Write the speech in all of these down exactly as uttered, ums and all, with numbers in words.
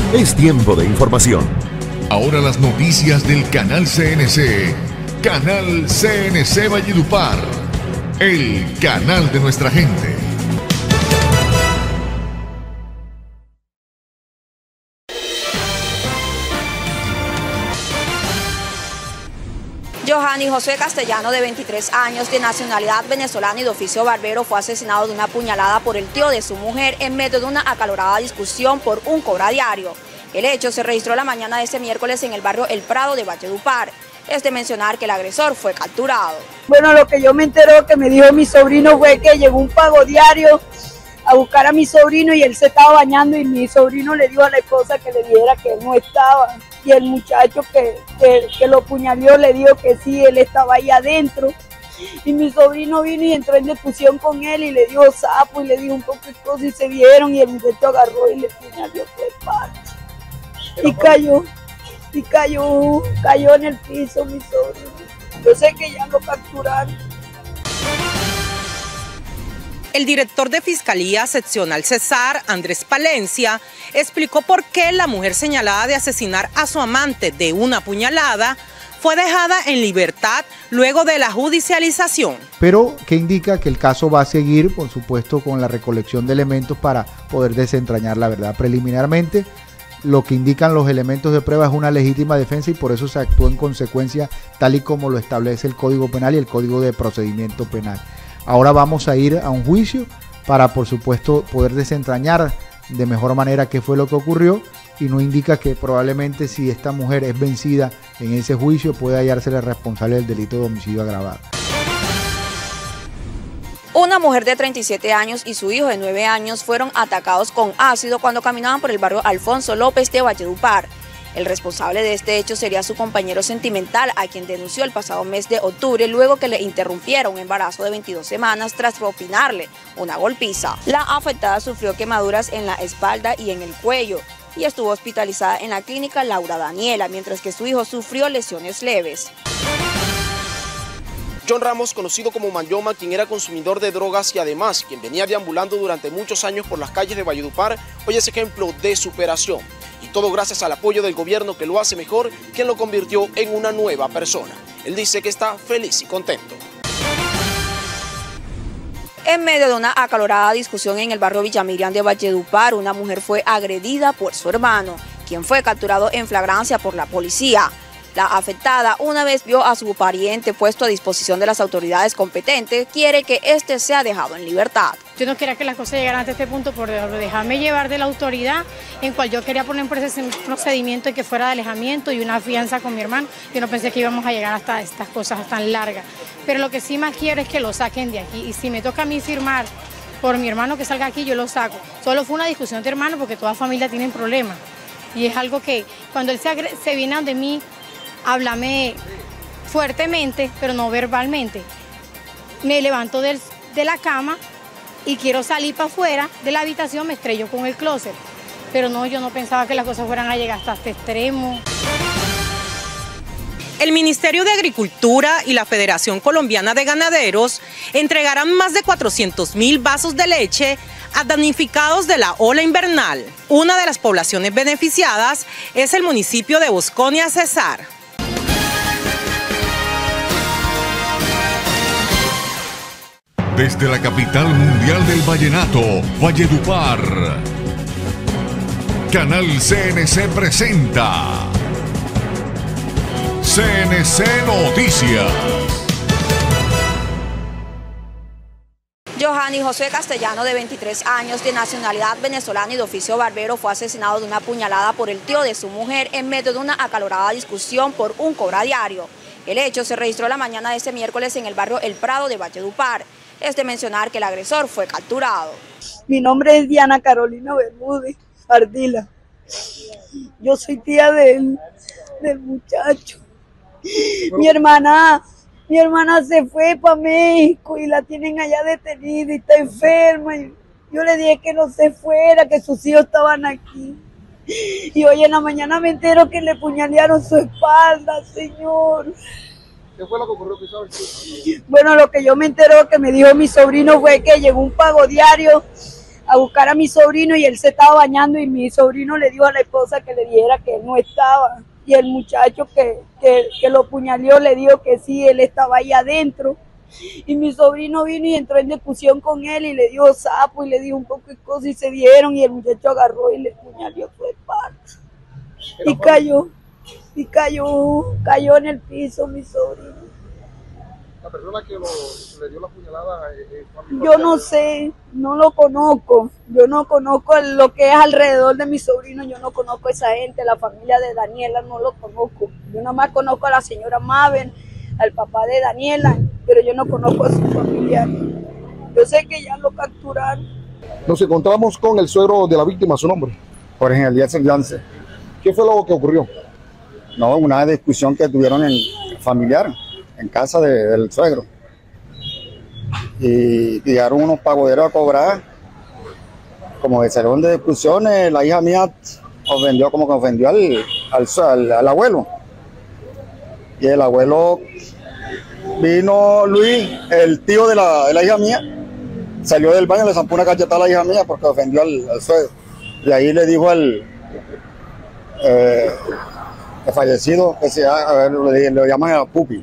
Es tiempo de información. Ahora las noticias del Canal C N C. Canal C N C Valledupar. El canal de nuestra gente. Johanny José Castellano, de veintitrés años, de nacionalidad venezolana y de oficio barbero, fue asesinado de una puñalada por el tío de su mujer en medio de una acalorada discusión por un cobra diario. El hecho se registró la mañana de este miércoles en el barrio El Prado de Valledupar. Es de mencionar que el agresor fue capturado. Bueno, lo que yo me enteré que me dijo mi sobrino fue que llegó un pago diario a buscar a mi sobrino y él se estaba bañando y mi sobrino le dijo a la esposa que le dijera que él no estaba. Y el muchacho que, que, que lo puñaleó le dijo que sí, él estaba ahí adentro. Y mi sobrino vino y entró en discusión con él y le dijo sapo y le dijo un poco de cosas y se vieron y el muchacho agarró y le puñaleó por el pato. Y cayó, y cayó, cayó en el piso mi sobrino. Yo sé que ya lo capturaron. El director de Fiscalía Seccional Cesar, Andrés Palencia, explicó por qué la mujer señalada de asesinar a su amante de una puñalada fue dejada en libertad luego de la judicialización. Pero que indica que el caso va a seguir, por supuesto, con la recolección de elementos para poder desentrañar la verdad. Preliminarmente, lo que indican los elementos de prueba es una legítima defensa y por eso se actuó en consecuencia tal y como lo establece el Código Penal y el Código de Procedimiento Penal. Ahora vamos a ir a un juicio para, por supuesto, poder desentrañar de mejor manera qué fue lo que ocurrió y no indica que probablemente si esta mujer es vencida en ese juicio puede hallársele responsable del delito de homicidio agravado. Una mujer de treinta y siete años y su hijo de nueve años fueron atacados con ácido cuando caminaban por el barrio Alfonso López de Valledupar. El responsable de este hecho sería su compañero sentimental, a quien denunció el pasado mes de octubre luego que le interrumpiera un embarazo de veintidós semanas tras propinarle una golpiza. La afectada sufrió quemaduras en la espalda y en el cuello y estuvo hospitalizada en la clínica Laura Daniela, mientras que su hijo sufrió lesiones leves. John Ramos, conocido como Mayoma, quien era consumidor de drogas y además quien venía deambulando durante muchos años por las calles de Valledupar, hoy es ejemplo de superación. Y todo gracias al apoyo del gobierno que lo hace mejor, quien lo convirtió en una nueva persona. Él dice que está feliz y contento. En medio de una acalorada discusión en el barrio Villamiriam de Valledupar, una mujer fue agredida por su hermano, quien fue capturado en flagrancia por la policía. La afectada, una vez vio a su pariente puesto a disposición de las autoridades competentes, quiere que éste sea dejado en libertad. Yo no quería que las cosas llegaran hasta este punto por dejarme llevar de la autoridad, en cual yo quería poner un procedimiento de que fuera de alejamiento y una fianza con mi hermano. Yo no pensé que íbamos a llegar hasta estas cosas tan largas. Pero lo que sí más quiero es que lo saquen de aquí. Y si me toca a mí firmar por mi hermano que salga aquí, yo lo saco. Solo fue una discusión de hermano porque toda familia tiene problemas. Y es algo que cuando él se, se viene donde mí, háblame fuertemente, pero no verbalmente. Me levanto del, de la cama y quiero salir para afuera de la habitación, me estrello con el closet. Pero no, yo no pensaba que las cosas fueran a llegar hasta este extremo. El Ministerio de Agricultura y la Federación Colombiana de Ganaderos entregarán más de cuatrocientos mil vasos de leche a damnificados de la ola invernal. Una de las poblaciones beneficiadas es el municipio de Bosconia, Cesar. Desde la capital mundial del vallenato, Valledupar, Canal C N C presenta C N C Noticias. Johanny José Castellano, de veintitrés años, de nacionalidad venezolana y de oficio barbero, fue asesinado de una puñalada por el tío de su mujer en medio de una acalorada discusión por un cobra diario. El hecho se registró la mañana de este miércoles en el barrio El Prado de Valledupar. Es de mencionar que el agresor fue capturado. Mi nombre es Diana Carolina Bermúdez Ardila. Yo soy tía del, del muchacho. Mi hermana, mi hermana se fue para México y la tienen allá detenida y está enferma. Y yo le dije que no se fuera, que sus hijos estaban aquí. Y hoy en la mañana me entero que le puñalearon su espalda, señor. ¿Qué fue lo que ocurrió? Bueno, lo que yo me entero que me dijo mi sobrino fue que llegó un pago diario a buscar a mi sobrino y él se estaba bañando y mi sobrino le dijo a la esposa que le dijera que él no estaba. Y el muchacho que, que, que lo puñaleó le dijo que sí, él estaba ahí adentro. Y mi sobrino vino y entró en discusión con él y le dijo sapo y le dijo un poco de cosas y se dieron y el muchacho agarró y le puñaleó su espalda. Y cayó, y cayó, cayó en el piso mi sobrino. La persona que lo, le dio la puñalada es familiar. Yo no sé, no lo conozco, yo no conozco lo que es alrededor de mi sobrino, yo no conozco a esa gente, la familia de Daniela no lo conozco. Yo nada más conozco a la señora Mabel, al papá de Daniela, pero yo no conozco a sus familiares. Yo sé que ya lo capturaron. Nos encontramos con el suegro de la víctima, ¿su nombre? Jorge Eliezer Yance. ¿Qué fue lo que ocurrió? No, una discusión que tuvieron en familiar, en casa de, del suegro. Y llegaron unos pagoderos a cobrar. Como de salón de discusiones, la hija mía ofendió, como que ofendió al, al, al, al abuelo. Y el abuelo vino Luis, el tío de la, de la hija mía, salió del baño y le zampó una cachetada a la hija mía porque ofendió al, al suegro. Y ahí le dijo al eh, el fallecido, que se, a ver, le, le llaman a Pupi.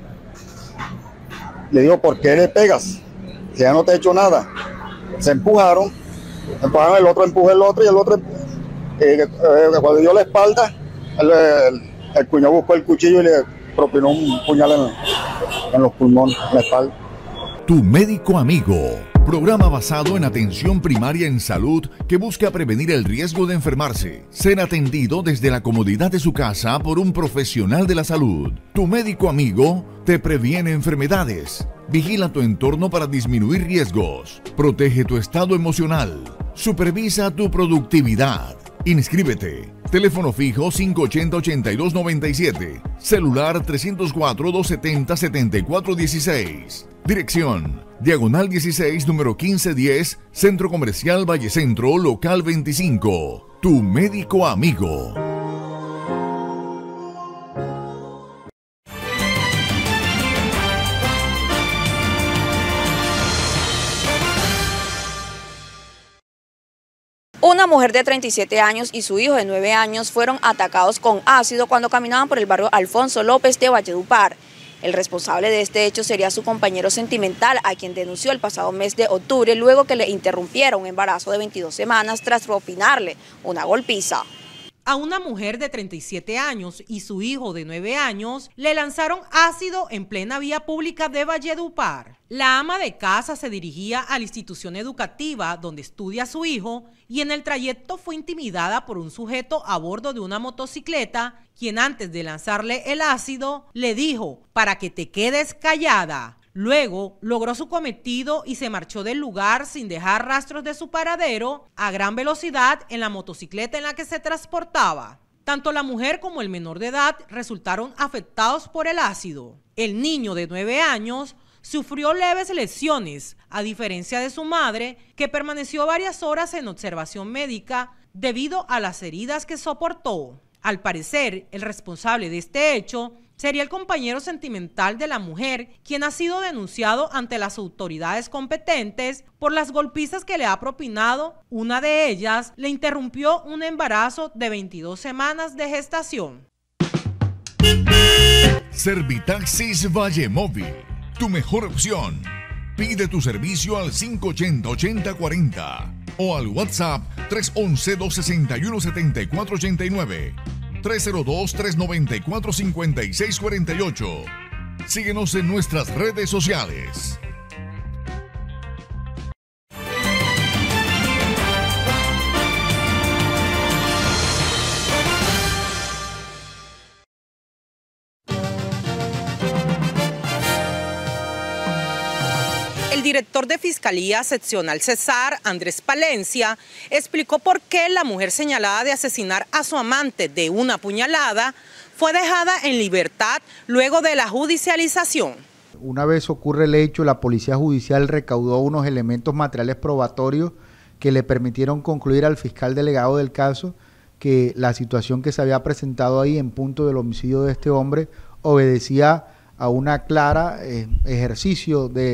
Le dijo, ¿por qué le pegas? Si ya no te he hecho nada. Se empujaron, empujaron, el otro empujó el otro y el otro, eh, eh, cuando dio la espalda, el, el, el cuñado buscó el cuchillo y le propinó un puñal en, en los pulmones, en la espalda. Tu médico amigo, programa basado en atención primaria en salud que busca prevenir el riesgo de enfermarse, ser atendido desde la comodidad de su casa por un profesional de la salud. Tu médico amigo te previene enfermedades, vigila tu entorno para disminuir riesgos, protege tu estado emocional, supervisa tu productividad. Inscríbete. Teléfono fijo cinco ochenta, ochenta y dos noventa y siete. Celular trescientos cuatro, doscientos setenta, setenta y cuatro dieciséis. Dirección: Diagonal dieciséis, número quince diez, Centro Comercial Valle Centro, local veinticinco. Tu médico amigo. Una mujer de treinta y siete años y su hijo de nueve años fueron atacados con ácido cuando caminaban por el barrio Alfonso López de Valledupar. El responsable de este hecho sería su compañero sentimental, a quien denunció el pasado mes de octubre luego que le interrumpiera un embarazo de veintidós semanas tras propinarle una golpiza. A una mujer de treinta y siete años y su hijo de nueve años le lanzaron ácido en plena vía pública de Valledupar. La ama de casa se dirigía a la institución educativa donde estudia su hijo y en el trayecto fue intimidada por un sujeto a bordo de una motocicleta, quien antes de lanzarle el ácido le dijo: "Para que te quedes callada". Luego logró su cometido y se marchó del lugar sin dejar rastros de su paradero a gran velocidad en la motocicleta en la que se transportaba. Tanto la mujer como el menor de edad resultaron afectados por el ácido. El niño de nueve años sufrió leves lesiones, a diferencia de su madre, que permaneció varias horas en observación médica debido a las heridas que soportó. Al parecer, el responsable de este hecho sería el compañero sentimental de la mujer, quien ha sido denunciado ante las autoridades competentes por las golpizas que le ha propinado. Una de ellas le interrumpió un embarazo de veintidós semanas de gestación. Servitaxis Valle Móvil, tu mejor opción. Pide tu servicio al cinco ochenta, ochenta cuarenta o al WhatsApp tres once, dos sesenta y uno, setenta y cuatro ochenta y nueve. tres cero dos, tres noventa y cuatro, cincuenta y seis cuarenta y ocho. Síguenos en nuestras redes sociales. El director de Fiscalía Seccional Cesar, Andrés Palencia, explicó por qué la mujer señalada de asesinar a su amante de una puñalada fue dejada en libertad luego de la judicialización. Una vez ocurre el hecho, la Policía Judicial recaudó unos elementos materiales probatorios que le permitieron concluir al fiscal delegado del caso que la situación que se había presentado ahí en punto del homicidio de este hombre obedecía a una clara eh, ejercicio de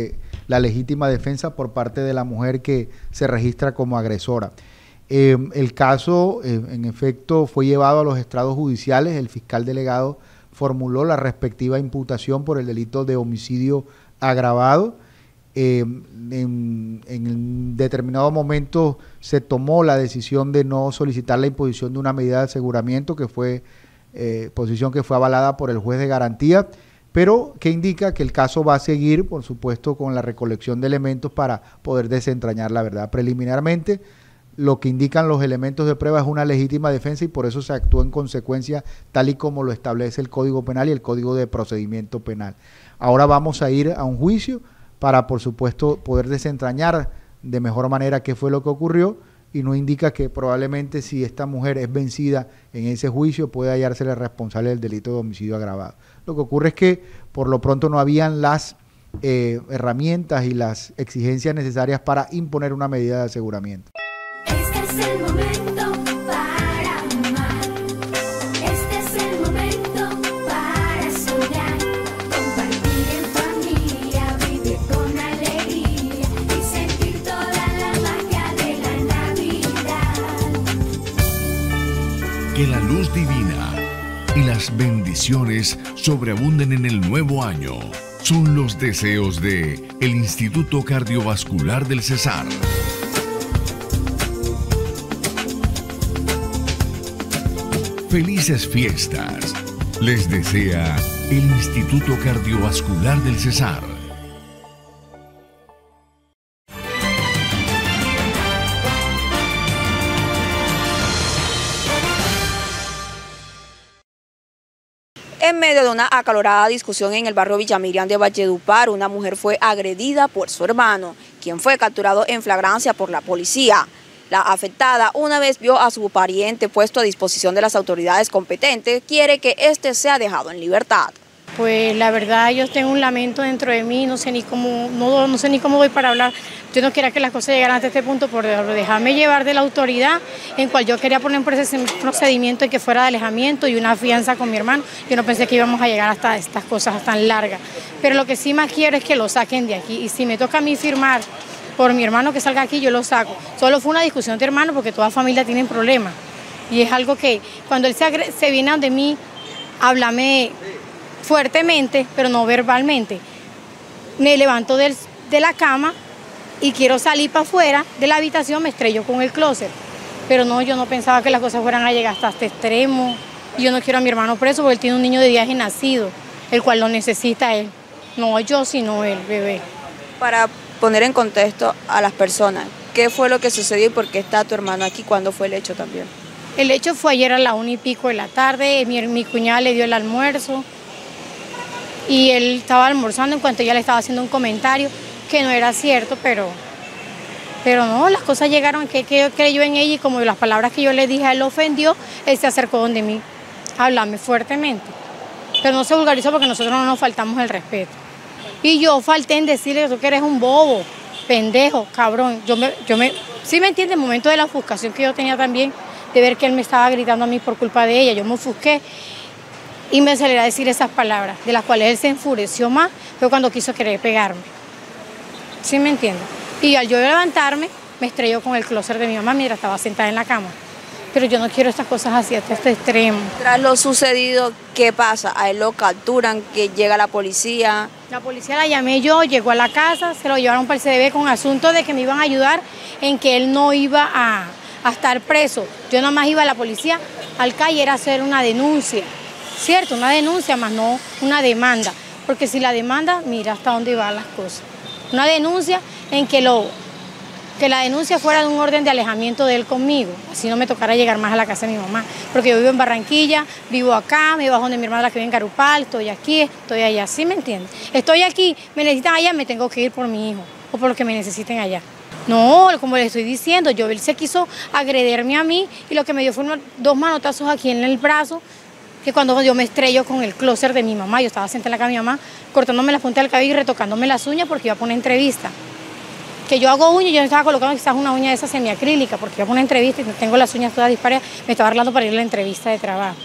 la legítima defensa por parte de la mujer que se registra como agresora. Eh, el caso, eh, en efecto, fue llevado a los estrados judiciales. El fiscal delegado formuló la respectiva imputación por el delito de homicidio agravado. Eh, en, en determinado momento se tomó la decisión de no solicitar la imposición de una medida de aseguramiento, que fue eh, posición que fue avalada por el juez de garantía, pero que indica que el caso va a seguir, por supuesto, con la recolección de elementos para poder desentrañar la verdad. Preliminarmente, lo que indican los elementos de prueba es una legítima defensa y por eso se actúa en consecuencia tal y como lo establece el Código Penal y el Código de Procedimiento Penal. Ahora vamos a ir a un juicio para, por supuesto, poder desentrañar de mejor manera qué fue lo que ocurrió, y no indica que probablemente si esta mujer es vencida en ese juicio puede hallársele responsable del delito de homicidio agravado. Lo que ocurre es que por lo pronto no habían las eh, herramientas y las exigencias necesarias para imponer una medida de aseguramiento. Este es el momento para amar. Este es el momento para soñar. Compartir en familia, vivir con alegría y sentir toda la magia de la Navidad. Que la luz divina y las bendiciones sobreabunden en el nuevo año. Son los deseos de el Instituto Cardiovascular del Cesar. Felices fiestas. Les desea el Instituto Cardiovascular del Cesar. En medio de una acalorada discusión en el barrio Villamiriam de Valledupar, una mujer fue agredida por su hermano, quien fue capturado en flagrancia por la policía. La afectada, una vez vio a su pariente puesto a disposición de las autoridades competentes, quiere que éste sea dejado en libertad. Pues la verdad yo tengo un lamento dentro de mí, no sé ni cómo, no, no sé ni cómo voy para hablar. Yo no quería que las cosas llegaran hasta este punto por dejarme llevar de la autoridad, en cual yo quería poner un procedimiento y que fuera de alejamiento y una fianza con mi hermano. Yo no pensé que íbamos a llegar hasta estas cosas tan largas. Pero lo que sí más quiero es que lo saquen de aquí, y si me toca a mí firmar por mi hermano que salga aquí, yo lo saco. Solo fue una discusión de hermanos porque toda familia tiene problemas. Y es algo que cuando él se, se viene de mí, háblame fuertemente, pero no verbalmente. Me levanto del, de la cama y quiero salir para afuera de la habitación, me estrello con el closet. Pero no, yo no pensaba que las cosas fueran a llegar hasta este extremo. Y yo no quiero a mi hermano preso porque él tiene un niño de viaje nacido, el cual lo necesita él. No yo, sino él, bebé. Para poner en contexto a las personas, ¿qué fue lo que sucedió y por qué está tu hermano aquí? ¿Cuándo fue el hecho también? El hecho fue ayer a la una y pico de la tarde, mi, mi cuñada le dio el almuerzo y él estaba almorzando en cuanto ella le estaba haciendo un comentario que no era cierto, pero, pero no, las cosas llegaron, que, que creyó en ella y como las palabras que yo le dije a él lo ofendió, él se acercó donde mí a hablarme fuertemente. Pero no se vulgarizó porque nosotros no nos faltamos el respeto. Y yo falté en decirle que tú que eres un bobo, pendejo, cabrón. Yo me, yo me, sí me entiende el momento de la ofuscación que yo tenía también, de ver que él me estaba gritando a mí por culpa de ella. Yo me ofusqué y me aceleré a decir esas palabras, de las cuales él se enfureció más, fue cuando quiso querer pegarme. ¿Sí me entiende? Y al yo levantarme, me estrelló con el closet de mi mamá mientras estaba sentada en la cama. Pero yo no quiero estas cosas así hasta este extremo. Tras lo sucedido, ¿qué pasa? A él lo capturan, que llega la policía. La policía la llamé yo, llegó a la casa, se lo llevaron para el C D B con asunto de que me iban a ayudar en que él no iba a, a estar preso. Yo nada más iba a la policía al calle era hacer una denuncia, ¿cierto? Una denuncia más no una demanda. Porque si la demanda, mira hasta dónde van las cosas. Una denuncia en que lo... que la denuncia fuera de un orden de alejamiento de él conmigo, así no me tocara llegar más a la casa de mi mamá, porque yo vivo en Barranquilla, vivo acá, me bajo donde mi hermana la que vive en Carupal, estoy aquí, estoy allá, ¿sí me entiendes? Estoy aquí, me necesitan allá, me tengo que ir por mi hijo, o por lo que me necesiten allá. No, como les estoy diciendo, yo él se quiso agrederme a mí, y lo que me dio fueron dos manotazos aquí en el brazo, que cuando yo me estrello con el closer de mi mamá, yo estaba sentada en la cama de mi mamá, cortándome la punta del cabello y retocándome las uñas porque iba a poner entrevista. Que yo hago uñas, yo estaba colocando quizás una uña de esa semiacrílica, porque yo hago una entrevista y tengo las uñas todas dispares, me estaba arreglando para ir a la entrevista de trabajo.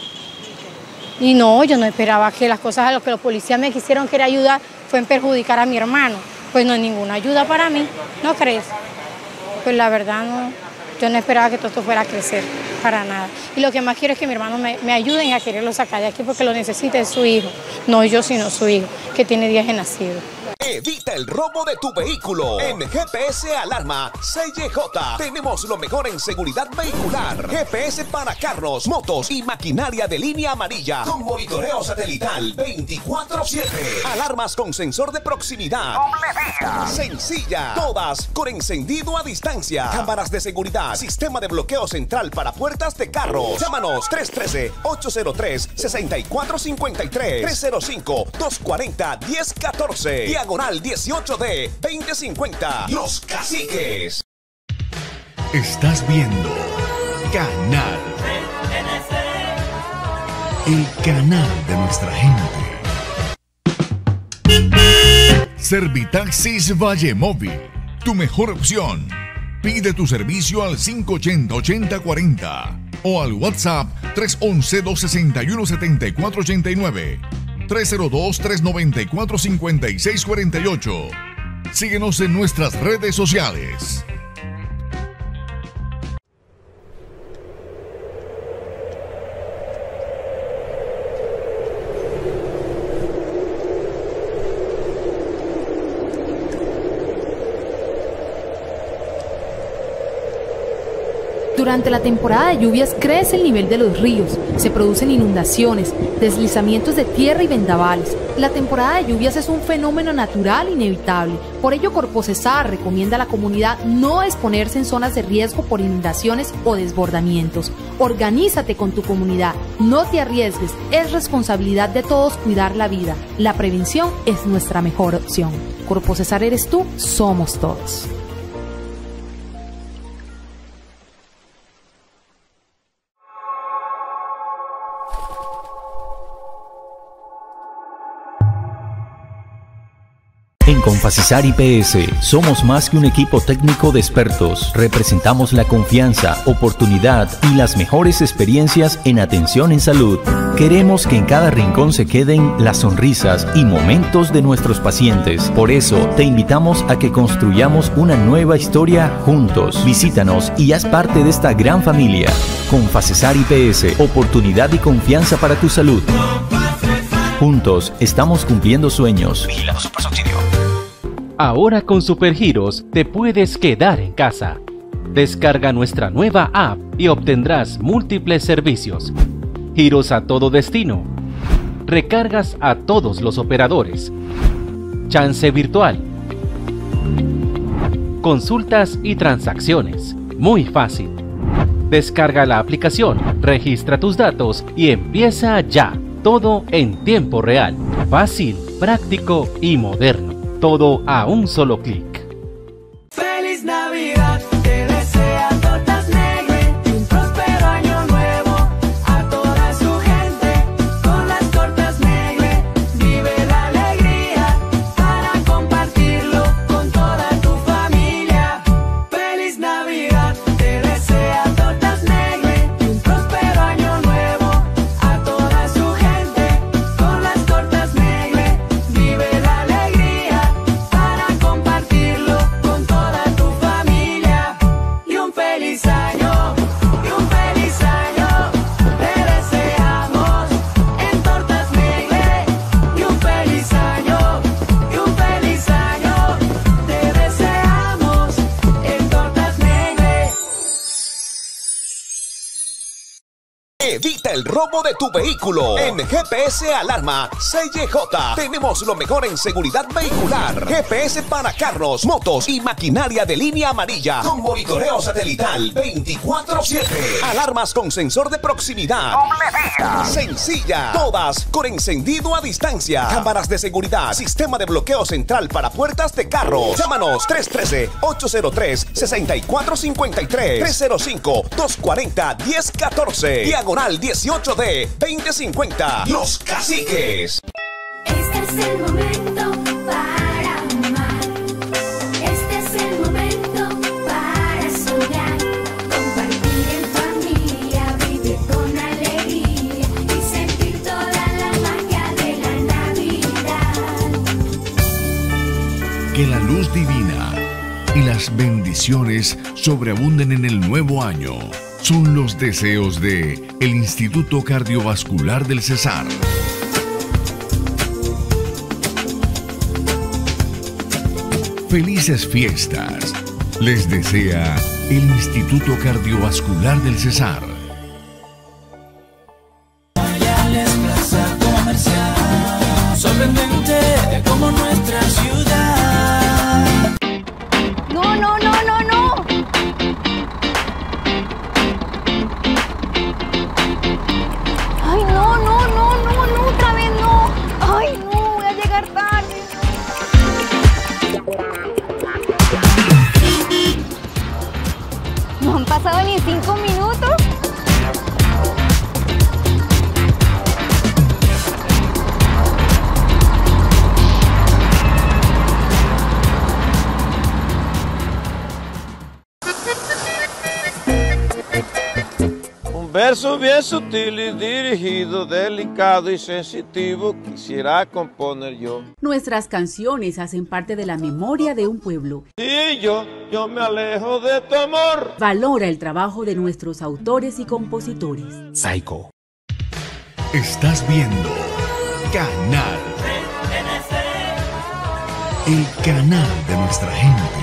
Y no, yo no esperaba que las cosas a lo que los policías me quisieron querer ayudar fue en perjudicar a mi hermano. pues no es ninguna ayuda para mí, ¿no crees? Pues la verdad no, yo no esperaba que todo esto fuera a crecer, para nada. Y lo que más quiero es que mi hermano me, me ayuden a quererlo sacar de aquí porque lo necesita es su hijo, no yo sino su hijo, que tiene días de nacido. Evita el robo de tu vehículo. En G P S Alarma C Y J tenemos lo mejor en seguridad vehicular. G P S para carros, motos y maquinaria de línea amarilla con monitoreo satelital veinticuatro siete. Alarmas con sensor de proximidad. Sencilla. Todas con encendido a distancia. Cámaras de seguridad. Sistema de bloqueo central para puertas de carros. Llámanos tres uno tres, ocho cero tres, seis cuatro cinco tres, tres cero cinco, dos cuatro cero, uno cero uno cuatro. Diagonal dieciocho D veinte cincuenta. Los Caciques. Estás viendo Canal. El canal de nuestra gente. Servitaxis Valle Móvil. Tu mejor opción. Pide tu servicio al cinco ochenta, ochenta cuarenta o al WhatsApp tres once, dos sesenta y uno, setenta y cuatro ochenta y nueve. tres cero dos, tres noventa y cuatro, cincuenta y seis cuarenta y ocho. Síguenos en nuestras redes sociales. Durante la temporada de lluvias crece el nivel de los ríos, se producen inundaciones, deslizamientos de tierra y vendavales. La temporada de lluvias es un fenómeno natural inevitable. Por ello, Corpocesar recomienda a la comunidad no exponerse en zonas de riesgo por inundaciones o desbordamientos. Organízate con tu comunidad, no te arriesgues, es responsabilidad de todos cuidar la vida. La prevención es nuestra mejor opción. Corpocesar eres tú, somos todos. En Confacesar I P S somos más que un equipo técnico de expertos. Representamos la confianza, oportunidad y las mejores experiencias en atención en salud. Queremos que en cada rincón se queden las sonrisas y momentos de nuestros pacientes. Por eso te invitamos a que construyamos una nueva historia juntos. Visítanos y haz parte de esta gran familia. Confacesar I P S, oportunidad y confianza para tu salud. Juntos estamos cumpliendo sueños. Vigilado Supersubsidio. Ahora con Supergiros te puedes quedar en casa. Descarga nuestra nueva app y obtendrás múltiples servicios. Giros a todo destino. Recargas a todos los operadores. Chance virtual. Consultas y transacciones. Muy fácil. Descarga la aplicación, registra tus datos y empieza ya. Todo en tiempo real. Fácil, práctico y moderno. Todo a un solo clic. ¡Feliz Navidad! Te desea Tortas Negre y un próspero año nuevo a toda su gente. Con las Tortas Negre vive la alegría para compartirlo con toda tu familia. ¡Feliz Navidad! Te desea Tortas Negre y un próspero año nuevo a toda su gente. Con las Tortas Negre vive la alegría para compartirlo con toda tu familia. Y un feliz año, y un feliz año te deseamos en Tortas Negre. Y un feliz año, y un feliz año te deseamos en Tortas Negre. Evita el robo de tu vehículo. En G P S Alarma C Y J tenemos lo mejor en seguridad vehicular. G P S para carros, motos y maquinaria de línea amarilla con monitoreo satelital veinticuatro siete. Alarmas con sensor de proximidad. Sencilla. Todas con encendido a distancia. Cámaras de seguridad. Sistema de bloqueo central para puertas de carros. Llámanos tres uno tres, ocho cero tres, seis cuatro cinco tres, tres cero cinco, dos cuatro cero, uno cero uno cuatro. Diagonal dieciocho D veinte cincuenta. Los Caciques. Este es el momento para amar. Este es el momento para soñar. Compartir en familia, vivir con alegría y sentir toda la magia de la Navidad. Que la luz divina y las bendiciones sobreabunden en el nuevo año. Son los deseos de el Instituto Cardiovascular del Cesar. Felices fiestas. Les desea el Instituto Cardiovascular del Cesar. Sorprendente como nuestra ciudad. No, no, no, no, no. Ay, no, no, no, no, no, otra vez no. Ay, no, voy a llegar tarde. No han pasado ni cinco minutos. Verso bien sutil y dirigido, delicado y sensitivo, quisiera componer yo. Nuestras canciones hacen parte de la memoria de un pueblo. Y yo, yo me alejo de tu amor. Valora el trabajo de nuestros autores y compositores. Psycho. Estás viendo Canal. El canal de nuestra gente.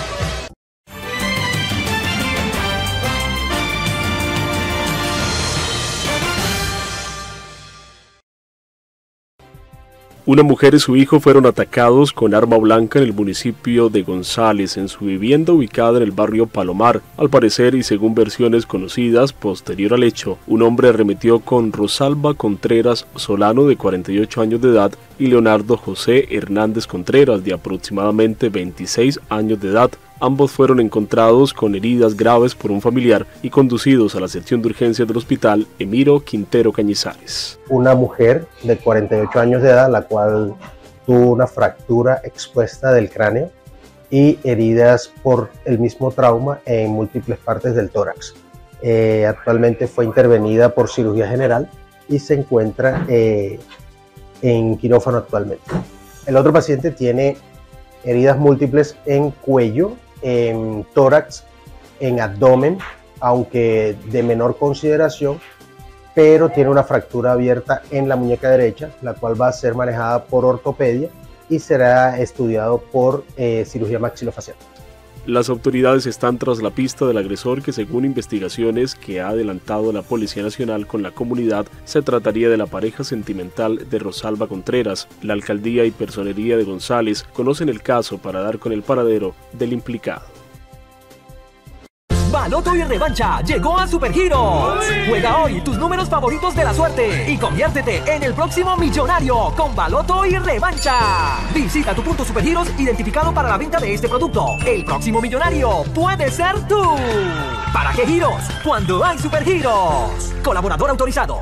Una mujer y su hijo fueron atacados con arma blanca en el municipio de González, en su vivienda ubicada en el barrio Palomar. Al parecer, y según versiones conocidas, posterior al hecho, un hombre arremetió con Rosalba Contreras Solano, de cuarenta y ocho años de edad, y Leonardo José Hernández Contreras, de aproximadamente veintiséis años de edad. Ambos fueron encontrados con heridas graves por un familiar y conducidos a la sección de urgencias del hospital Emiro Quintero Cañizares. Una mujer de cuarenta y ocho años de edad, la cual tuvo una fractura expuesta del cráneo y heridas por el mismo trauma en múltiples partes del tórax. Eh, actualmente fue intervenida por cirugía general y se encuentra eh, en quirófano actualmente. El otro paciente tiene heridas múltiples en cuello, en tórax, en abdomen, aunque de menor consideración, pero tiene una fractura abierta en la muñeca derecha, la cual va a ser manejada por ortopedia y será estudiado por eh, cirugía maxilofacial. Las autoridades están tras la pista del agresor, que según investigaciones que ha adelantado la Policía Nacional con la comunidad, se trataría de la pareja sentimental de Rosalba Contreras. La alcaldía y personería de González conocen el caso para dar con el paradero del implicado. Baloto y Revancha llegó a Supergiros. Juega hoy tus números favoritos de la suerte y conviértete en el próximo millonario con Baloto y Revancha. Visita tu punto Supergiros identificado para la venta de este producto. El próximo millonario puede ser tú. ¿Para qué giros? Cuando hay Supergiros. Colaborador autorizado.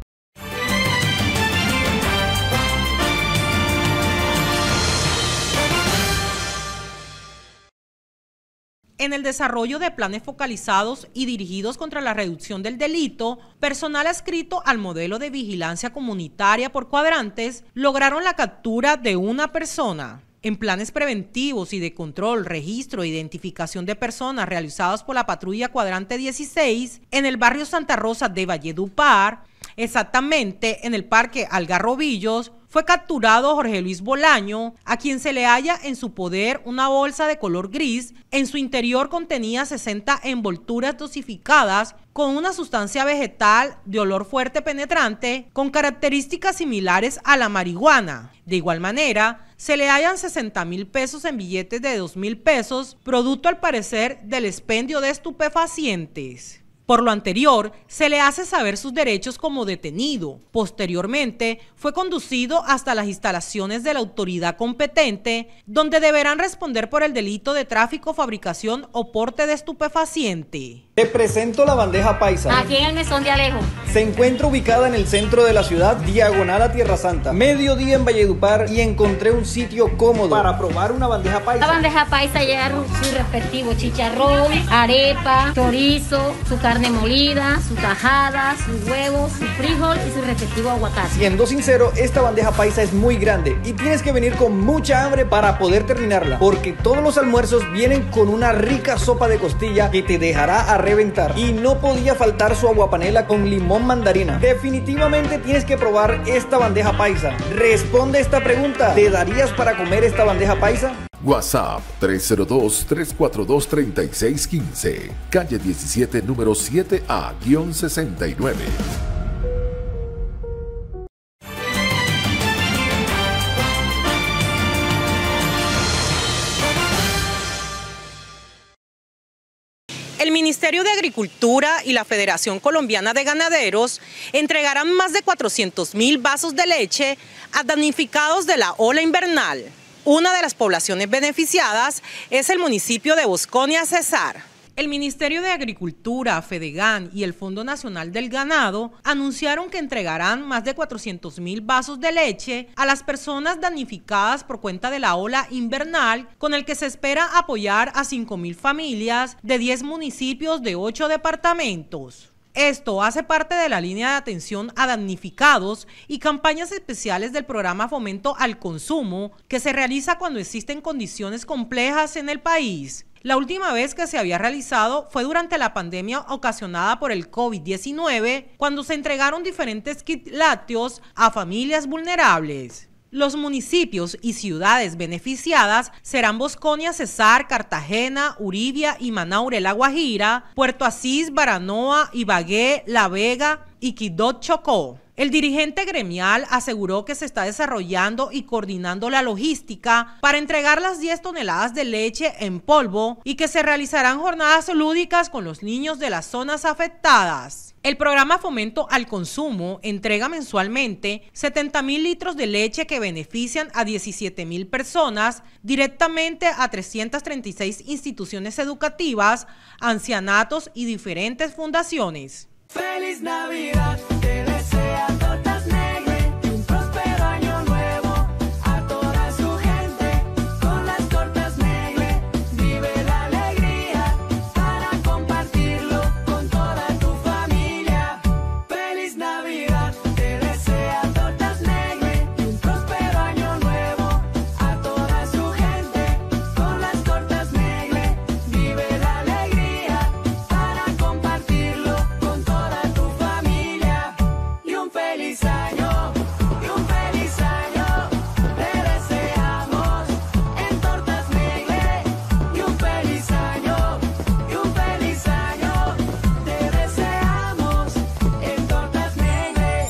En el desarrollo de planes focalizados y dirigidos contra la reducción del delito, personal adscrito al modelo de vigilancia comunitaria por cuadrantes lograron la captura de una persona. En planes preventivos y de control, registro e identificación de personas realizados por la patrulla cuadrante dieciséis en el barrio Santa Rosa de Valledupar, exactamente en el parque Algarrobillos, fue capturado Jorge Luis Bolaño, a quien se le halla en su poder una bolsa de color gris. En su interior contenía sesenta envolturas dosificadas con una sustancia vegetal de olor fuerte penetrante con características similares a la marihuana. De igual manera, se le hallan sesenta mil pesos en billetes de dos mil pesos, producto al parecer del expendio de estupefacientes. Por lo anterior, se le hace saber sus derechos como detenido. Posteriormente, fue conducido hasta las instalaciones de la autoridad competente, donde deberán responder por el delito de tráfico, fabricación o porte de estupefaciente. Te presento la bandeja paisa. Aquí en el mesón de Alejo. Se encuentra ubicada en el centro de la ciudad, diagonal a Tierra Santa. Mediodía en Valledupar y encontré un sitio cómodo para probar una bandeja paisa. La bandeja paisa lleva su respectivo chicharrón, arepa, chorizo, su carne molida, su tajada, sus huevos, su frijol y su respectivo aguacate. Siendo sincero, esta bandeja paisa es muy grande y tienes que venir con mucha hambre para poder terminarla, porque todos los almuerzos vienen con una rica sopa de costilla que te dejará a reventar. Y no podía faltar su aguapanela con limón mandarina. Definitivamente tienes que probar esta bandeja paisa. Responde esta pregunta: ¿te darías para comer esta bandeja paisa? WhatsApp tres cero dos, tres cuatro dos, tres seis uno cinco, calle diecisiete, número siete A sesenta y nueve. El Ministerio de Agricultura y la Federación Colombiana de Ganaderos entregarán más de cuatrocientos mil vasos de leche a damnificados de la ola invernal. Una de las poblaciones beneficiadas es el municipio de Bosconia Cesar. El Ministerio de Agricultura, Fedegan y el Fondo Nacional del Ganado anunciaron que entregarán más de cuatrocientos mil vasos de leche a las personas damnificadas por cuenta de la ola invernal, con el que se espera apoyar a cinco mil familias de diez municipios de ocho departamentos. Esto hace parte de la línea de atención a damnificados y campañas especiales del programa Fomento al Consumo, que se realiza cuando existen condiciones complejas en el país. La última vez que se había realizado fue durante la pandemia ocasionada por el COVID diecinueve, cuando se entregaron diferentes kits lácteos a familias vulnerables. Los municipios y ciudades beneficiadas serán Bosconia, Cesar, Cartagena, Uribia y Manaure, La Guajira, Puerto Asís, Baranoa, Ibagué, La Vega y Quibdó, Chocó. El dirigente gremial aseguró que se está desarrollando y coordinando la logística para entregar las diez toneladas de leche en polvo y que se realizarán jornadas lúdicas con los niños de las zonas afectadas. El programa Fomento al Consumo entrega mensualmente setenta mil litros de leche que benefician a diecisiete mil personas directamente a trescientas treinta y seis instituciones educativas, ancianatos y diferentes fundaciones. ¡Feliz Navidad! Te desea Tortas Negre y un próspero año nuevo a toda su gente. Con las Tortas Negre vive la alegría para compartirlo con toda tu familia. ¡Feliz Navidad! Te desea Tortas Negre y un próspero año nuevo a toda su gente. Con las Tortas Negre vive la alegría para compartirlo con toda tu familia. Y un feliz año, y un feliz año te deseamos en Tortas Negre. Y un feliz año, y un feliz año te deseamos en Tortas Negre.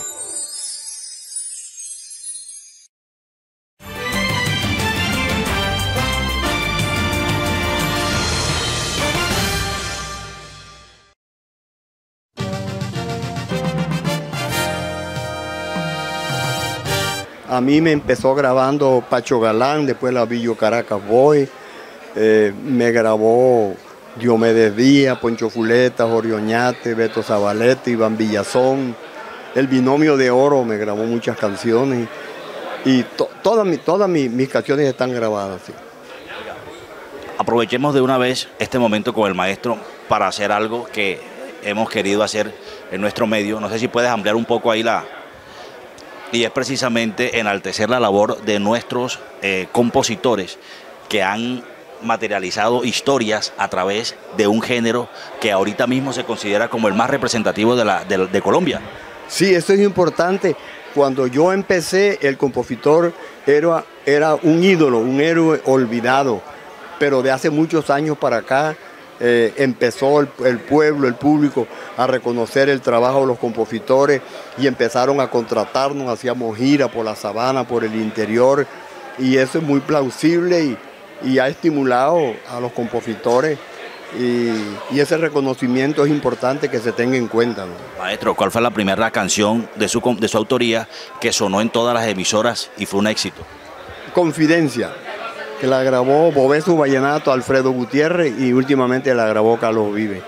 A mí me empezó grabando Pacho Galán, después la Villo Caracas Boy, eh, me grabó Diomedes Díaz, Poncho Fuleta, Jorge Oñate, Beto Zabaleta, Iván Villazón, El Binomio de Oro me grabó muchas canciones y to, todas, mi, todas mi, mis canciones están grabadas. Sí. Aprovechemos de una vez este momento con el maestro para hacer algo que hemos querido hacer en nuestro medio. No sé si puedes ampliar un poco ahí la... Y es precisamente enaltecer la labor de nuestros eh, compositores que han materializado historias a través de un género que ahorita mismo se considera como el más representativo de, la, de, de Colombia. Sí, esto es importante. Cuando yo empecé, el compositor era, era un ídolo, un héroe olvidado, pero de hace muchos años para acá eh, empezó el, el pueblo, el público a reconocer el trabajo de los compositores y empezaron a contratarnos, hacíamos gira por la sabana, por el interior, y eso es muy plausible y, y ha estimulado a los compositores y, y ese reconocimiento es importante que se tenga en cuenta, ¿no? Maestro, ¿cuál fue la primera canción de su, de su autoría que sonó en todas las emisoras y fue un éxito? Confidencia, que la grabó Bovesu Vallenato, Alfredo Gutiérrez y últimamente la grabó Carlos Vive.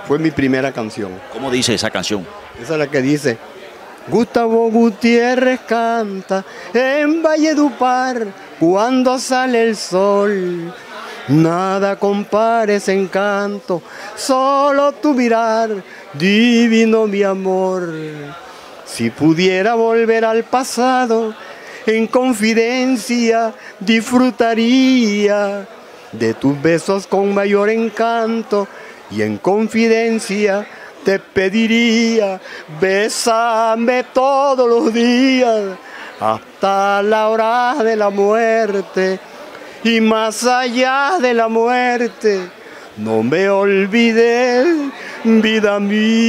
Fue mi primera canción. ¿Cómo dice esa canción? Esa es la que dice: Gustavo Gutiérrez canta en Valledupar cuando sale el sol. Nada compara ese encanto, solo tu mirar, divino mi amor. Si pudiera volver al pasado, en confidencia disfrutaría de tus besos con mayor encanto y en confidencia te pediría, bésame todos los días hasta la hora de la muerte y más allá de la muerte. No me olvides, vida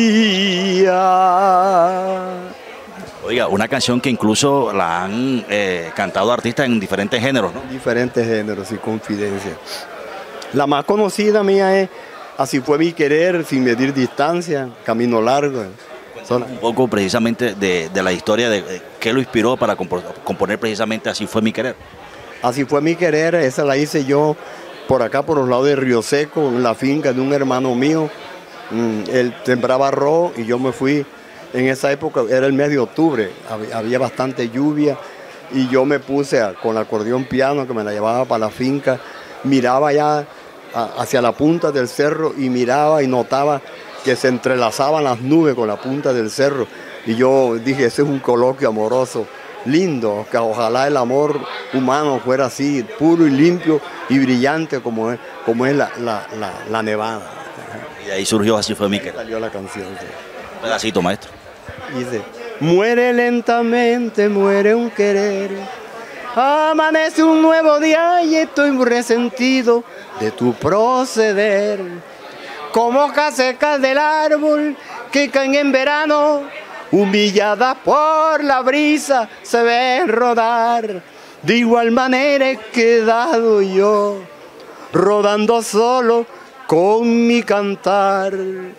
mía. Oiga, una canción que incluso la han eh, cantado artistas en diferentes géneros, ¿no? Diferentes géneros y confidencia. La más conocida mía es Así fue mi querer, Sin medir distancia, Camino largo. Son un poco precisamente de, de la historia de, de qué lo inspiró para compo componer precisamente Así fue mi querer. Así fue mi querer, esa la hice yo por acá, por los lados de Río Seco, en la finca de un hermano mío. Él sembraba arroz y yo me fui. En esa época era el mes de octubre, había bastante lluvia y yo me puse a, con el acordeón piano que me la llevaba para la finca, miraba allá a, hacia la punta del cerro y miraba y notaba que se entrelazaban las nubes con la punta del cerro. Y yo dije, ese es un coloquio amoroso, lindo, que ojalá el amor humano fuera así, puro y limpio y brillante como es, como es la, la, la, la nevada. Y de ahí surgió Así fue mi querer. Salió la canción. Sí. Un pedacito, maestro. Dice: muere lentamente, muere un querer. Amanece un nuevo día y estoy muy resentido de tu proceder. Como hojas secas del árbol que caen en verano, humilladas por la brisa, se ven rodar. De igual manera he quedado yo, rodando solo con mi cantar.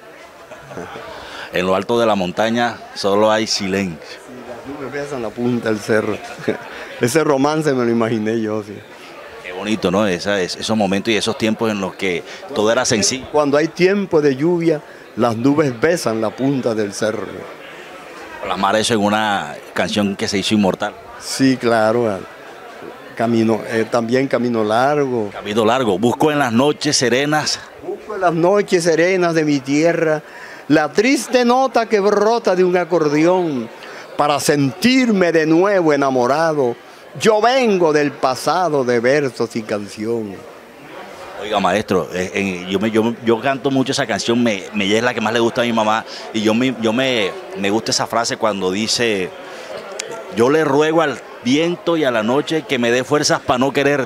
En lo alto de la montaña solo hay silencio. Las nubes besan la punta del cerro. Ese romance me lo imaginé yo. Sí. Qué bonito, ¿no? Esa, es, esos momentos y esos tiempos en los que todo era sencillo. Cuando hay tiempo de lluvia, las nubes besan la punta del cerro. Plasmar eso en una canción que se hizo inmortal. Sí, claro. Camino, eh, también Camino largo. Camino largo. Busco en las noches serenas. Busco en las noches serenas de mi tierra la triste nota que brota de un acordeón para sentirme de nuevo enamorado. Yo vengo del pasado de versos y canción. Oiga, maestro, eh, eh, yo, me, yo, yo canto mucho esa canción, me, me es la que más le gusta a mi mamá, y yo, me, yo me, me gusta esa frase cuando dice: yo le ruego al viento y a la noche que me dé fuerzas para no quererte.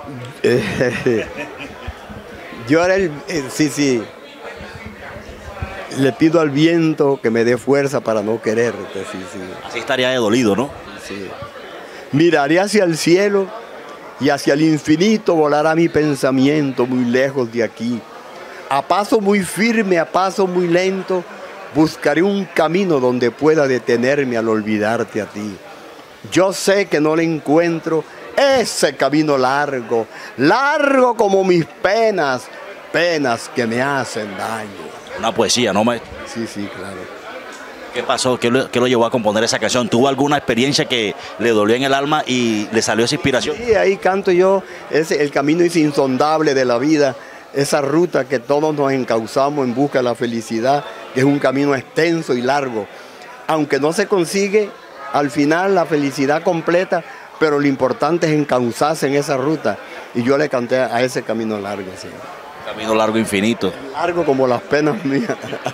Yo era el... Eh, sí, sí. Le pido al viento que me dé fuerza para no quererte. Sí, sí. Así estaría de dolido, ¿no? Sí. Miraré hacia el cielo y hacia el infinito volará mi pensamiento muy lejos de aquí. A paso muy firme, a paso muy lento, buscaré un camino donde pueda detenerme al olvidarte a ti. Yo sé que no le encuentro ese camino largo, largo como mis penas, penas que me hacen daño. Una poesía, ¿no, maestro? Sí, sí, claro. ¿Qué pasó? ¿Qué lo, qué lo llevó a componer esa canción? ¿Tuvo alguna experiencia que le dolió en el alma y le salió esa inspiración? Sí, ahí canto yo, ese, el camino es insondable de la vida, esa ruta que todos nos encauzamos en busca de la felicidad, que es un camino extenso y largo. Aunque no se consigue al final la felicidad completa, pero lo importante es encauzarse en esa ruta. Y yo le canté a ese camino largo, sí. Camino largo infinito. Largo como las penas mías.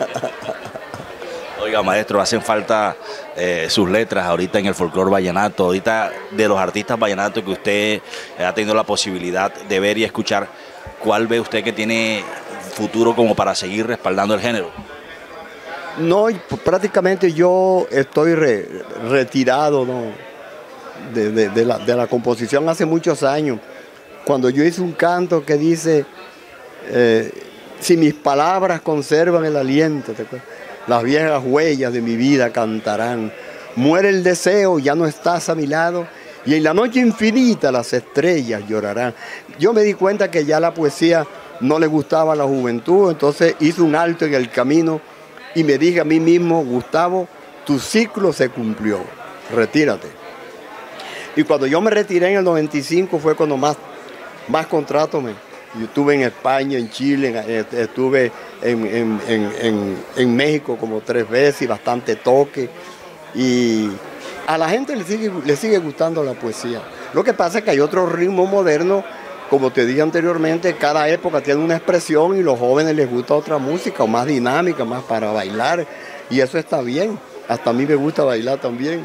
Oiga, maestro, hacen falta eh, sus letras ahorita en el folclore vallenato, ahorita de los artistas vallenatos que usted ha tenido la posibilidad de ver y escuchar, ¿cuál ve usted que tiene futuro como para seguir respaldando el género? No, prácticamente yo estoy re, retirado, ¿no? de, de, de, la, de la composición hace muchos años, cuando yo hice un canto que dice... Eh, si mis palabras conservan el aliento, las viejas huellas de mi vida cantarán. Muere el deseo, ya no estás a mi lado, y en la noche infinita las estrellas llorarán. Yo me di cuenta que ya la poesía no le gustaba la juventud, entonces hice un alto en el camino y me dije a mí mismo, Gustavo, tu ciclo se cumplió, retírate. Y cuando yo me retiré en el noventa y cinco fue cuando más, más contratos me... Yo estuve en España, en Chile, en, estuve en, en, en, en, en México como tres veces y bastante toque. Y a la gente le sigue, le sigue gustando la poesía. Lo que pasa es que hay otro ritmo moderno, como te dije anteriormente, cada época tiene una expresión y los jóvenes les gusta otra música, o más dinámica, más para bailar. Y eso está bien. Hasta a mí me gusta bailar también.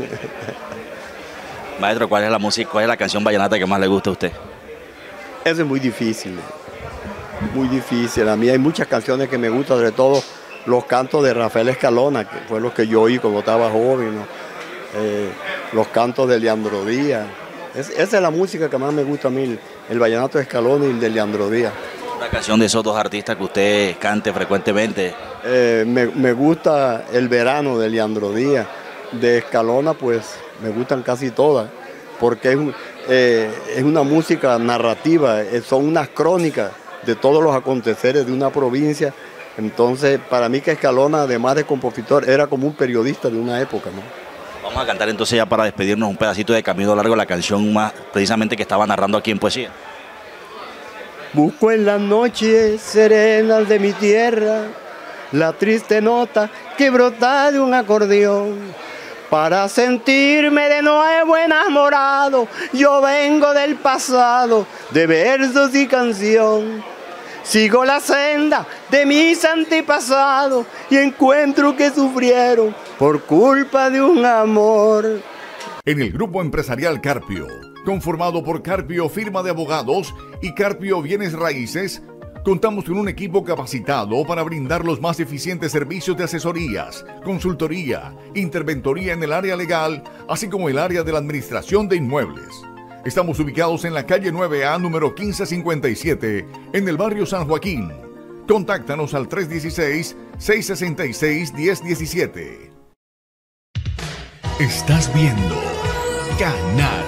Maestro, ¿cuál es la música, cuál es la canción vallenata que más le gusta a usted? Eso es muy difícil, muy difícil. A mí hay muchas canciones que me gustan, sobre todo los cantos de Rafael Escalona, que fue los que yo oí cuando estaba joven, ¿no? eh, los cantos de Leandro Díaz. Es, esa es la música que más me gusta a mí, el, el vallenato de Escalona y el de Leandro Díaz. ¿Una canción de esos dos artistas que usted cante frecuentemente? Eh, me, me gusta El Verano de Leandro Díaz. De Escalona, pues, me gustan casi todas, porque es un... Eh, es una música narrativa, eh, son unas crónicas de todos los aconteceres de una provincia. Entonces, para mí que Escalona, además de compositor, era como un periodista de una época, ¿no? Vamos a cantar entonces ya para despedirnos un pedacito de Camino Largo, la canción más precisamente que estaba narrando aquí en Poesía. Busco en las noches serenas de mi tierra la triste nota que brota de un acordeón. Para sentirme de nuevo enamorado, yo vengo del pasado, de versos y canción. Sigo la senda de mis antepasados y encuentro que sufrieron por culpa de un amor. En el Grupo Empresarial Carpio, conformado por Carpio Firma de Abogados y Carpio Bienes Raíces, contamos con un equipo capacitado para brindar los más eficientes servicios de asesorías, consultoría, interventoría en el área legal, así como el área de la administración de inmuebles. Estamos ubicados en la calle nueve A, número quince cincuenta y siete, en el barrio San Joaquín. Contáctanos al tres uno seis, seis seis seis, uno cero uno siete. Estás viendo Canal.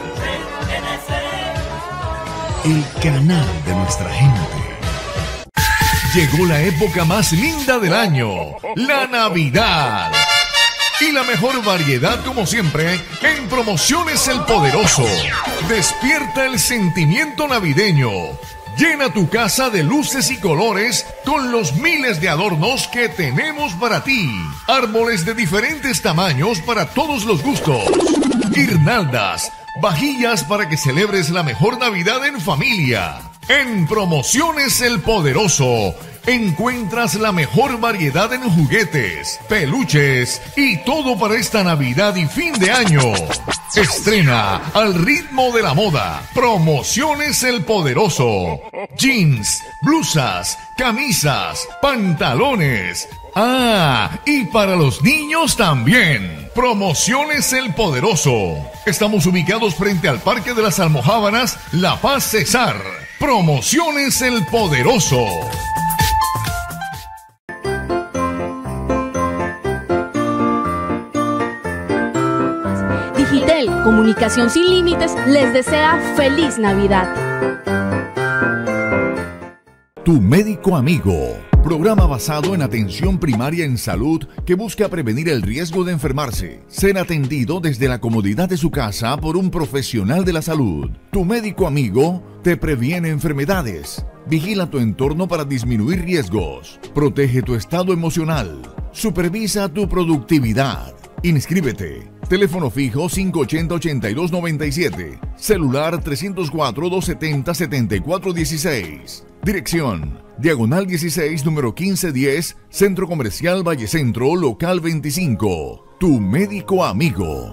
El canal de nuestra gente. Llegó la época más linda del año, la Navidad. Y la mejor variedad, como siempre, en Promociones El Poderoso. Despierta el sentimiento navideño. Llena tu casa de luces y colores con los miles de adornos que tenemos para ti. Árboles de diferentes tamaños para todos los gustos. Guirnaldas, vajillas para que celebres la mejor Navidad en familia. En Promociones El Poderoso encuentras la mejor variedad en juguetes, peluches y todo para esta Navidad y fin de año. Estrena al ritmo de la moda. Promociones El Poderoso. Jeans, blusas, camisas, pantalones. Ah, y para los niños también. Promociones El Poderoso. Estamos ubicados frente al Parque de las Almojábanas, La Paz, Cesar. Promociones El Poderoso. Digitel, comunicación sin límites, les desea feliz Navidad. Tu médico amigo. Programa basado en atención primaria en salud que busca prevenir el riesgo de enfermarse. Ser atendido desde la comodidad de su casa por un profesional de la salud. Tu médico amigo te previene enfermedades. Vigila tu entorno para disminuir riesgos. Protege tu estado emocional. Supervisa tu productividad. Inscríbete. Teléfono fijo cinco ochenta, ochenta y dos noventa y siete. Celular trescientos cuatro, doscientos setenta, setenta y cuatro dieciséis. Dirección: Diagonal dieciséis, número quince diez, Centro Comercial Valle Centro, local veinticinco. Tu médico amigo.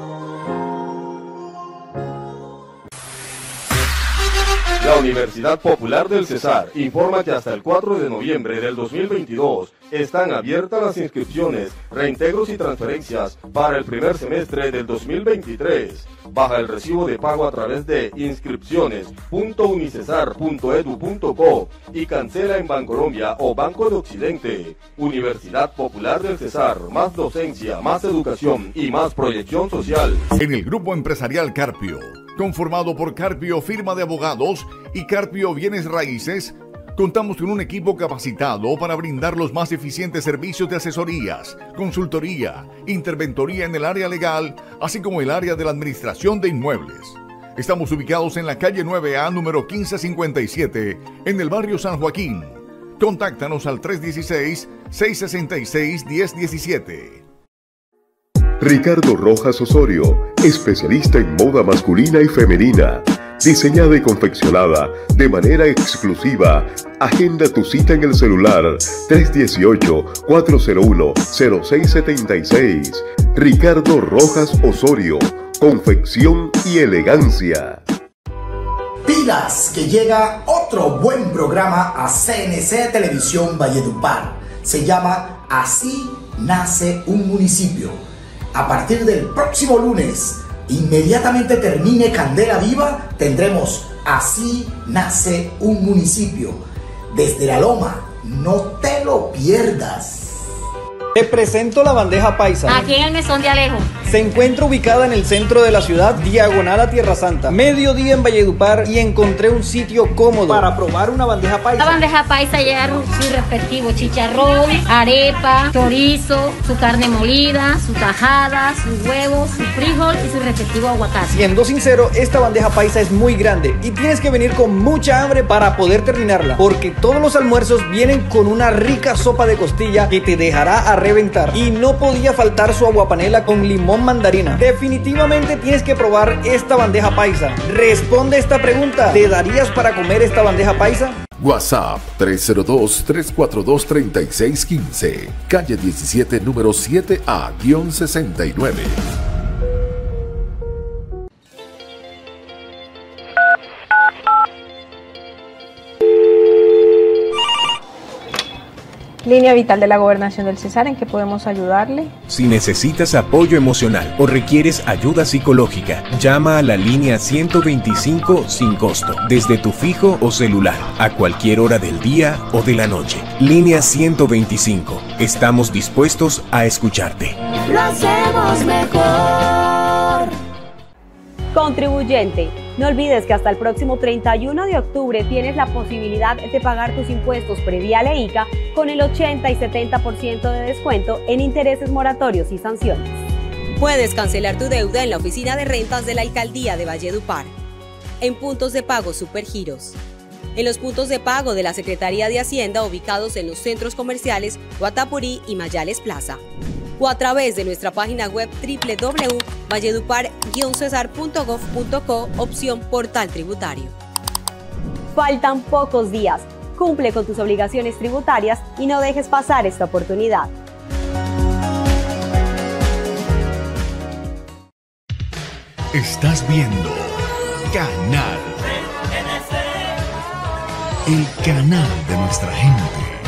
La Universidad Popular del Cesar informa que hasta el cuatro de noviembre del dos mil veintidós están abiertas las inscripciones, reintegros y transferencias para el primer semestre del dos mil veintitrés. Baja el recibo de pago a través de inscripciones punto unicesar punto edu punto co y cancela en Bancolombia o Banco de Occidente. Universidad Popular del Cesar, más docencia, más educación y más proyección social. En el Grupo Empresarial Carpio, conformado por Carpio Firma de Abogados y Carpio Bienes Raíces, Contamos con un equipo capacitado para brindar los más eficientes servicios de asesorías, consultoría, interventoría en el área legal, así como el área de la administración de inmuebles. Estamos ubicados en la calle nueve A, número quince cincuenta y siete, en el barrio San Joaquín. Contáctanos al tres uno seis, seis seis seis, uno cero uno siete. Ricardo Rojas Osorio, especialista en moda masculina y femenina. Diseñada y confeccionada de manera exclusiva. Agenda tu cita en el celular tres uno ocho, cuatro cero uno, cero seis siete seis. Ricardo Rojas Osorio, confección y elegancia. Pilas, que llega otro buen programa a C N C Televisión Valledupar. Se llama Así nace un municipio. A partir del próximo lunes, inmediatamente termine Candela Viva, tendremos Así nace un municipio. Desde la Loma, no te lo pierdas. Te presento la bandeja paisa. Aquí en el Mesón de Alejo. Se encuentra ubicada en el centro de la ciudad, diagonal a Tierra Santa. Mediodía en Valledupar y encontré un sitio cómodo para probar una bandeja paisa. La bandeja paisa lleva su respectivo chicharrón, arepa, chorizo, su carne molida, su tajada, sus huevos, su frijol y su respectivo aguacate. Siendo sincero, esta bandeja paisa es muy grande y tienes que venir con mucha hambre para poder terminarla, porque todos los almuerzos vienen con una rica sopa de costilla que te dejará a reventar. Y no podía faltar su aguapanela con limón mandarina. Definitivamente tienes que probar esta bandeja paisa. Responde esta pregunta: ¿te darías para comer esta bandeja paisa? WhatsApp tres cero dos, tres cuatro dos, tres seis uno cinco, calle diecisiete, número siete A sesenta y nueve. Línea Vital de la Gobernación del Cesar, ¿en qué podemos ayudarle? Si necesitas apoyo emocional o requieres ayuda psicológica, llama a la línea ciento veinticinco sin costo, desde tu fijo o celular, a cualquier hora del día o de la noche. Línea ciento veinticinco. Estamos dispuestos a escucharte. Lo hacemos mejor. Contribuyente, no olvides que hasta el próximo treinta y uno de octubre tienes la posibilidad de pagar tus impuestos predial e ICA con el ochenta y setenta por ciento de descuento en intereses moratorios y sanciones. Puedes cancelar tu deuda en la oficina de rentas de la Alcaldía de Valledupar, en puntos de pago Supergiros, en los puntos de pago de la Secretaría de Hacienda ubicados en los centros comerciales Guatapurí y Mayales Plaza, o a través de nuestra página web doble u doble u doble u punto valledupar guion cesar punto gov punto co, opción Portal Tributario. Faltan pocos días. Cumple con tus obligaciones tributarias y no dejes pasar esta oportunidad. Estás viendo Canal, el canal de nuestra gente.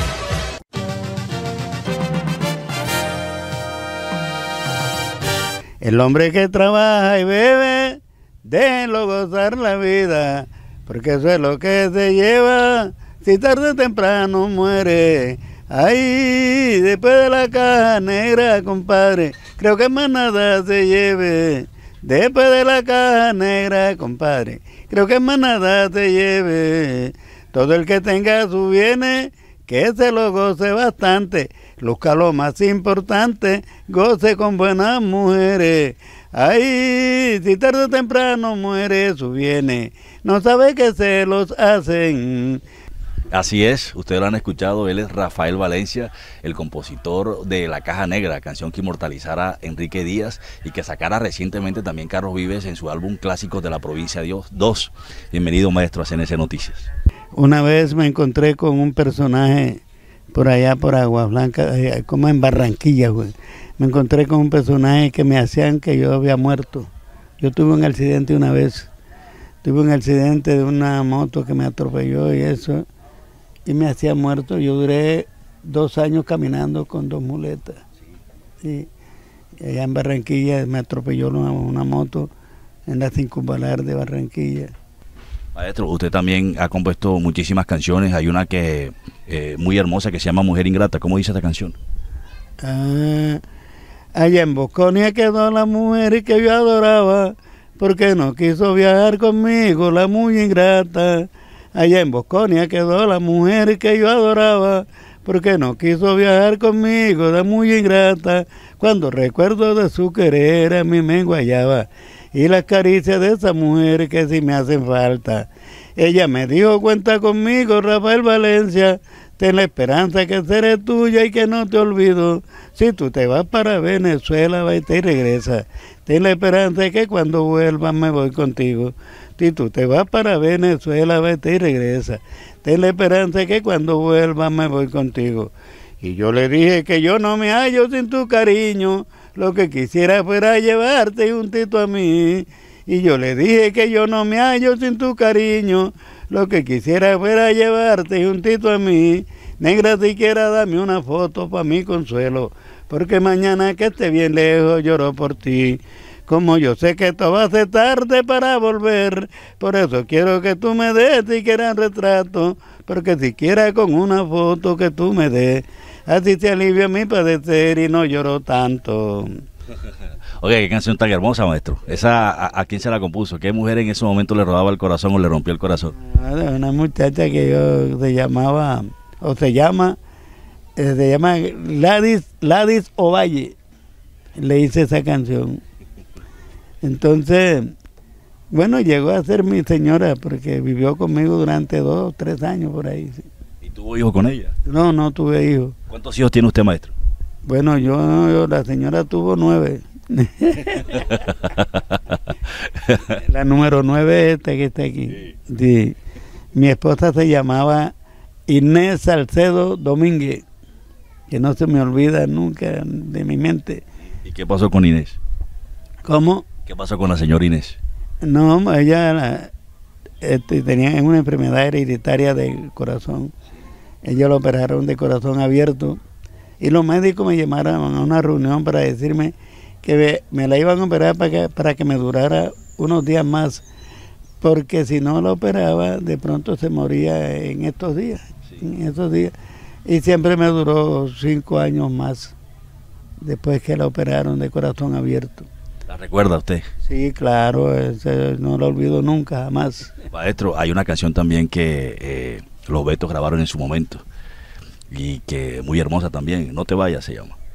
El hombre que trabaja y bebe, déjenlo gozar la vida, porque eso es lo que se lleva, si tarde o temprano muere. Ay, después de la caja negra, compadre, creo que más nada se lleve. Después de la caja negra, compadre, creo que más nada se lleve. Todo el que tenga su bienes, que se lo goce bastante. Luzca lo más importante, goce con buenas mujeres. Ay, si tarde o temprano muere su bienes, no sabe qué se los hacen. Así es, ustedes lo han escuchado, él es Rafael Valencia, el compositor de La Caja Negra, canción que inmortalizara Enrique Díaz y que sacara recientemente también Carlos Vives en su álbum Clásicos de la Provincia Dios dos. Bienvenido, maestro, a C N C Noticias. Una vez me encontré con un personaje por allá por Aguas Blancas, como en Barranquilla, güey. Me encontré con un personaje que me hacían que yo había muerto. Yo tuve un accidente una vez, tuve un accidente de una moto que me atropelló y eso, y me hacía muerto. Yo duré dos años caminando con dos muletas. Sí. Y allá en Barranquilla me atropelló una, una moto en la circunvalar de Barranquilla. Maestro, usted también ha compuesto muchísimas canciones. Hay una que eh, muy hermosa que se llama Mujer Ingrata. ¿Cómo dice esta canción? Ah, allá en Bosconia quedó la mujer que yo adoraba, porque no quiso viajar conmigo, la muy ingrata. Allá en Bosconia quedó la mujer que yo adoraba, porque no quiso viajar conmigo, da muy ingrata. Cuando recuerdo de su querer a mí me enguayaba, y las caricias de esa mujer que sí me hacen falta. Ella me dijo, cuenta conmigo, Rafael Valencia, ten la esperanza que seré tuya y que no te olvido. Si tú te vas para Venezuela, vete y regresa. Ten la esperanza que cuando vuelvas me voy contigo. Si tú te vas para Venezuela, vete y regresa. Ten la esperanza que cuando vuelvas me voy contigo. Y yo le dije que yo no me hallo sin tu cariño, lo que quisiera fuera llevarte juntito a mí. Y yo le dije que yo no me hallo sin tu cariño, lo que quisiera fuera llevarte juntito a mí. Negra, siquiera dame una foto pa' mi consuelo, porque mañana que esté bien lejos lloro por ti. Como yo sé que esto va a ser tarde para volver, por eso quiero que tú me des siquiera un retrato, porque siquiera con una foto que tú me des, así te alivia mi padecer y no lloro tanto. Oye, qué canción tan hermosa, maestro. Esa, a, ¿a quién se la compuso? ¿Qué mujer en ese momento le robaba el corazón o le rompió el corazón? Una muchacha que yo se llamaba, o se llama, eh, se llama Gladys, Gladys Ovalle. Le hice esa canción. Entonces, bueno, llegó a ser mi señora porque vivió conmigo durante dos, tres años por ahí. Sí. ¿Y tuvo hijos con ella? No, no tuve hijos. ¿Cuántos hijos tiene usted, maestro? Bueno, yo, yo la señora tuvo nueve. La número nueve es esta que está aquí. Sí. Sí. Mi esposa se llamaba Inés Salcedo Domínguez, que no se me olvida nunca de mi mente. ¿Y qué pasó con Inés? ¿Cómo? ¿Qué pasó con la señora Inés? No, ella este, tenía una enfermedad hereditaria del corazón. Ellos la operaron de corazón abierto y los médicos me llamaron a una reunión para decirme que me, me la iban a operar para que, para que me durara unos días más, porque si no la operaba de pronto se moría en estos días, sí. en estos días. Y siempre me duró cinco años más después que la operaron de corazón abierto. ¿La recuerda usted? Sí, claro, ese no lo olvido nunca, jamás. Maestro, hay una canción también que eh, los Betos grabaron en su momento y que muy hermosa también, No te vayas se llama.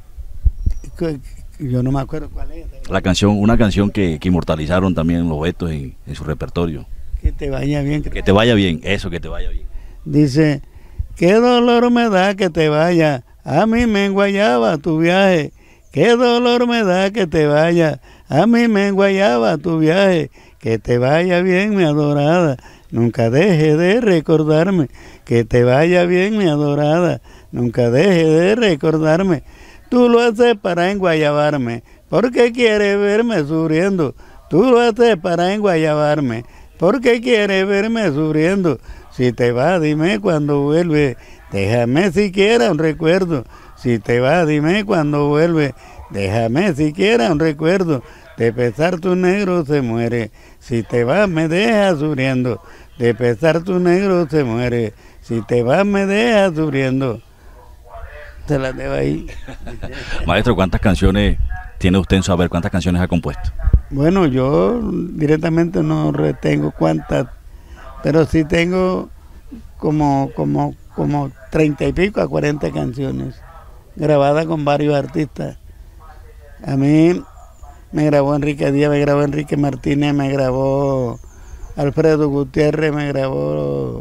Yo no me acuerdo cuál es. La canción, una canción que, que inmortalizaron también los Betos en, en su repertorio. Que te vaya bien. Que te vaya bien, eso, que te vaya bien. Dice, qué dolor me da que te vaya, a mí me enguayaba tu viaje. Qué dolor me da que te vaya, a mí me enguayaba tu viaje. Que te vaya bien, mi adorada, nunca deje de recordarme. Que te vaya bien, mi adorada, nunca deje de recordarme. Tú lo haces para enguayabarme, porque quieres verme sufriendo. Tú lo haces para enguayabarme, porque quieres verme sufriendo. Si te vas, dime cuando vuelve, déjame siquiera un recuerdo. Si te vas, dime cuando vuelve, déjame siquiera un recuerdo. De pesar tu negro se muere, si te vas me dejas sufriendo. De pesar tu negro se muere, si te vas me dejas sufriendo. Se las dejo ahí. Maestro, ¿cuántas canciones tiene usted en su haber? ¿Cuántas canciones ha compuesto? Bueno, yo directamente no retengo cuántas, pero sí tengo como, como, como treinta y pico a cuarenta canciones grabadas con varios artistas. A mí me grabó Enrique Díaz, me grabó Enrique Martínez, me grabó Alfredo Gutiérrez, me grabó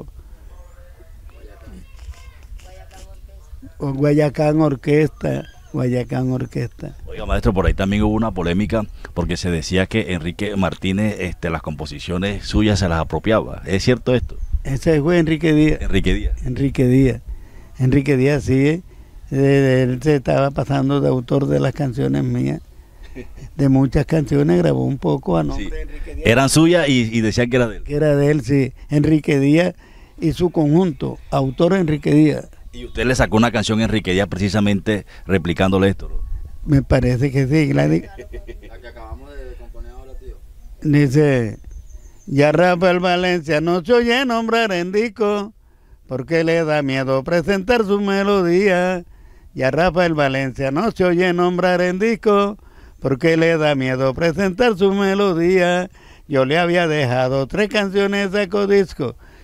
Guayacán Orquesta, Guayacán Orquesta. Oiga, maestro, por ahí también hubo una polémica porque se decía que Enrique Martínez este, las composiciones suyas se las apropiaba. ¿Es cierto esto? Ese fue Enrique Díaz. Enrique Díaz. Enrique Díaz. Enrique Díaz, sí. Eh, él se estaba pasando de autor de las canciones mías. De muchas canciones grabó un poco a nombre sí. de Enrique Díaz. Eran suyas y, y decían que era de él. Que era de él, sí. Enrique Díaz y su conjunto, autor Enrique Díaz. Y usted le sacó una canción a Enrique Díaz precisamente replicándole esto, ¿no? Me parece que sí. La, la que acabamos de componer ahora, tío. Dice, ya Rafael Valencia no se oye nombrar en disco, porque le da miedo presentar su melodía. Ya Rafael Valencia no se oye nombrar en disco, porque le da miedo presentar su melodía. Yo le había dejado tres canciones a Codisco,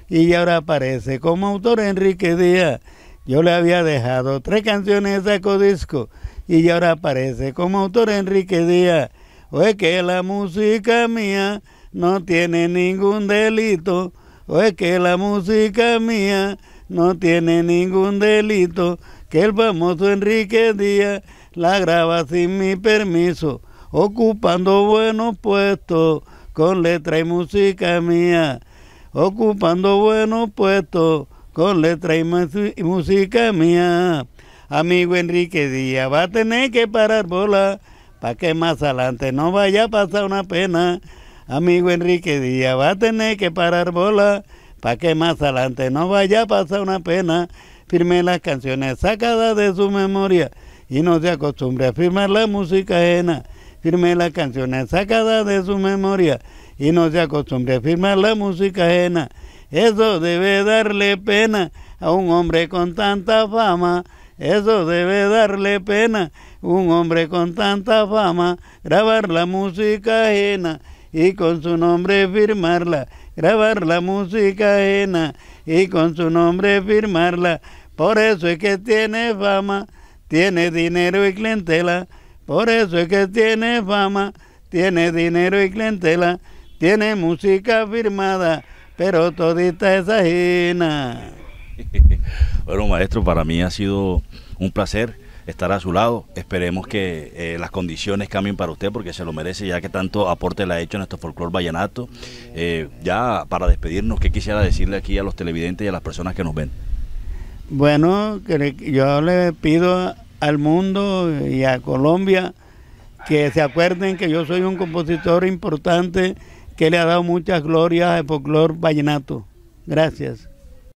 y ahora aparece como autor Enrique Díaz. Yo le había dejado tres canciones a Codisco y ahora aparece como autor Enrique Díaz. O es que la música mía no tiene ningún delito, o es que la música mía no tiene ningún delito, que el famoso Enrique Díaz la graba sin mi permiso, ocupando buenos puestos con letra y música mía, ocupando buenos puestos con letra y música mía. Amigo Enrique Díaz va a tener que parar bola para que más adelante no vaya a pasar una pena. Amigo Enrique Díaz va a tener que parar bola para que más adelante no vaya a pasar una pena. Firme las canciones sacadas de su memoria y no se acostumbre a firmar la música ajena. Firme las canciones sacadas de su memoria y no se acostumbre a firmar la música ajena. Eso debe darle pena a un hombre con tanta fama. Eso debe darle pena a un hombre con tanta fama. Grabar la música ajena y con su nombre firmarla. Grabar la música ajena y con su nombre firmarla. Por eso es que tiene fama, tiene dinero y clientela. Por eso es que tiene fama, tiene dinero y clientela. Tiene música firmada, pero todita es ajena. Bueno, maestro, para mí ha sido un placer estar a su lado. Esperemos que eh, las condiciones cambien para usted, porque se lo merece, ya que tanto aporte le ha hecho en nuestro folclore vallenato. Eh, ya para despedirnos, ¿qué quisiera decirle aquí a los televidentes y a las personas que nos ven? Bueno, que yo le pido al mundo y a Colombia que se acuerden que yo soy un compositor importante que le ha dado muchas glorias al folclore vallenato. Gracias.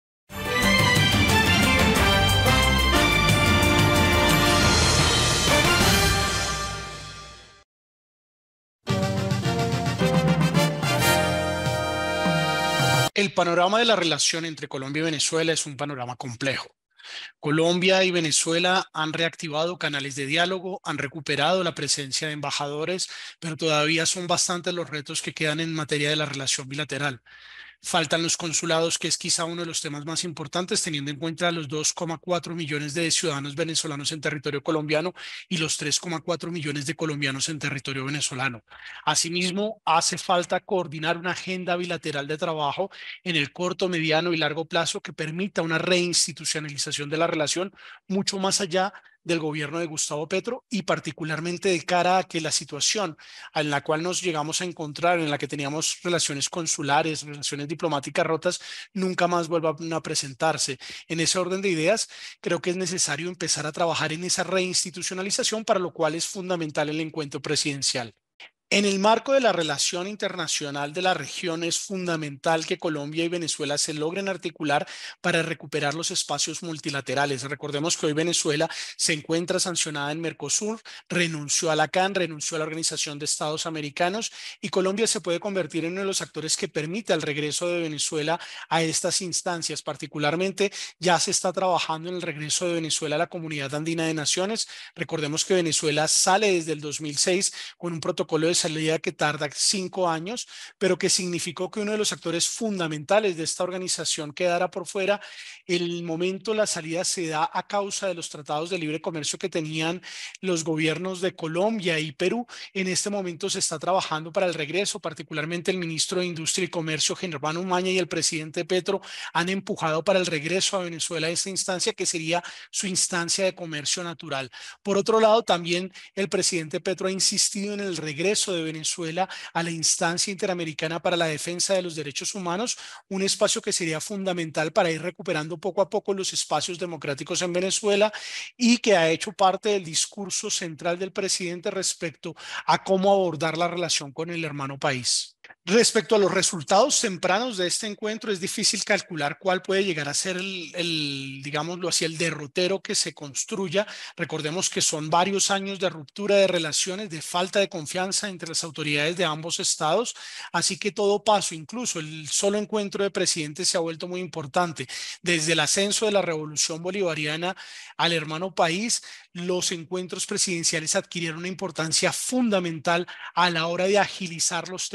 El panorama de la relación entre Colombia y Venezuela es un panorama complejo. Colombia y Venezuela han reactivado canales de diálogo, han recuperado la presencia de embajadores, pero todavía son bastantes los retos que quedan en materia de la relación bilateral. Faltan los consulados, que es quizá uno de los temas más importantes, teniendo en cuenta los dos coma cuatro millones de ciudadanos venezolanos en territorio colombiano y los tres coma cuatro millones de colombianos en territorio venezolano. Asimismo, hace falta coordinar una agenda bilateral de trabajo en el corto, mediano y largo plazo que permita una reinstitucionalización de la relación mucho más allá del gobierno de Gustavo Petro, y particularmente de cara a que la situación en la cual nos llegamos a encontrar, en la que teníamos relaciones consulares, relaciones diplomáticas rotas, nunca más vuelvan a presentarse. En ese orden de ideas, creo que es necesario empezar a trabajar en esa reinstitucionalización, para lo cual es fundamental el encuentro presidencial. En el marco de la relación internacional de la región, es fundamental que Colombia y Venezuela se logren articular para recuperar los espacios multilaterales. Recordemos que hoy Venezuela se encuentra sancionada en Mercosur, renunció a la C A N, renunció a la Organización de Estados Americanos, y Colombia se puede convertir en uno de los actores que permita el regreso de Venezuela a estas instancias. Particularmente, ya se está trabajando en el regreso de Venezuela a la Comunidad Andina de Naciones. Recordemos que Venezuela sale desde el dos mil seis con un protocolo de salida que tarda cinco años, pero que significó que uno de los actores fundamentales de esta organización quedara por fuera. El momento la salida se da a causa de los tratados de libre comercio que tenían los gobiernos de Colombia y Perú. En este momento se está trabajando para el regreso, particularmente el ministro de Industria y Comercio, Germán Umaña, y el presidente Petro han empujado para el regreso a Venezuela a esta instancia, que sería su instancia de comercio natural. Por otro lado, también el presidente Petro ha insistido en el regreso de Venezuela a la instancia interamericana para la defensa de los derechos humanos, un espacio que sería fundamental para ir recuperando poco a poco los espacios democráticos en Venezuela, y que ha hecho parte del discurso central del presidente respecto a cómo abordar la relación con el hermano país. Respecto a los resultados tempranos de este encuentro, es difícil calcular cuál puede llegar a ser el, el, digámoslo así, el derrotero que se construya. Recordemos que son varios años de ruptura de relaciones, de falta de confianza entre las autoridades de ambos estados, así que todo paso, incluso el solo encuentro de presidentes, se ha vuelto muy importante. Desde el ascenso de la revolución bolivariana al hermano país, los encuentros presidenciales adquirieron una importancia fundamental a la hora de agilizar los temas de la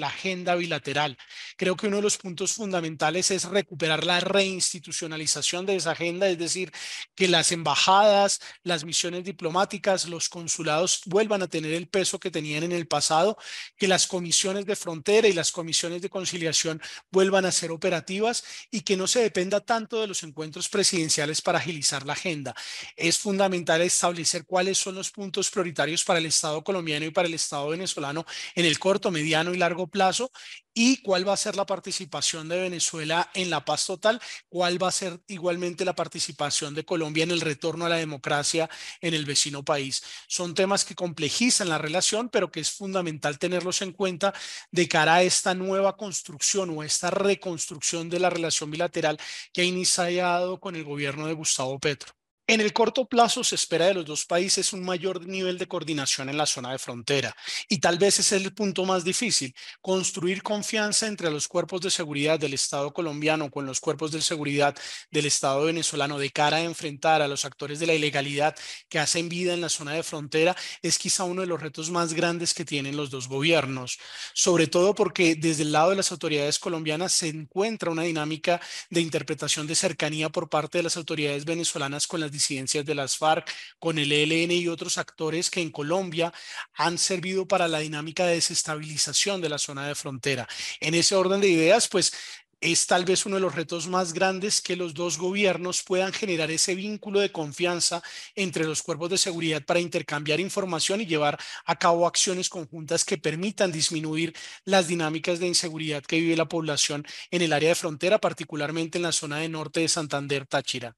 agenda bilateral. Creo que uno de los puntos fundamentales es recuperar la reinstitucionalización de esa agenda, es decir, que las embajadas, las misiones diplomáticas, los consulados vuelvan a tener el peso que tenían en el pasado, que las comisiones de frontera y las comisiones de conciliación vuelvan a ser operativas y que no se dependa tanto de los encuentros presidenciales para agilizar la agenda. Es fundamental establecer cuáles son los puntos prioritarios para el Estado colombiano y para el Estado venezolano en el corto, mediano y largo plazo, y cuál va a ser la participación de Venezuela en la paz total, cuál va a ser igualmente la participación de Colombia en el retorno a la democracia en el vecino país. Son temas que complejizan la relación, pero que es fundamental tenerlos en cuenta de cara a esta nueva construcción o esta reconstrucción de la relación bilateral que ha iniciado con el gobierno de Gustavo Petro. En el corto plazo se espera de los dos países un mayor nivel de coordinación en la zona de frontera y tal vez ese es el punto más difícil, construir confianza entre los cuerpos de seguridad del Estado colombiano con los cuerpos de seguridad del Estado venezolano de cara a enfrentar a los actores de la ilegalidad que hacen vida en la zona de frontera es quizá uno de los retos más grandes que tienen los dos gobiernos, sobre todo porque desde el lado de las autoridades colombianas se encuentra una dinámica de interpretación de cercanía por parte de las autoridades venezolanas con las disidencias de las FARC, con el E L N y otros actores que en Colombia han servido para la dinámica de desestabilización de la zona de frontera. En ese orden de ideas, pues es tal vez uno de los retos más grandes que los dos gobiernos puedan generar ese vínculo de confianza entre los cuerpos de seguridad para intercambiar información y llevar a cabo acciones conjuntas que permitan disminuir las dinámicas de inseguridad que vive la población en el área de frontera, particularmente en la zona de norte de Santander, Táchira.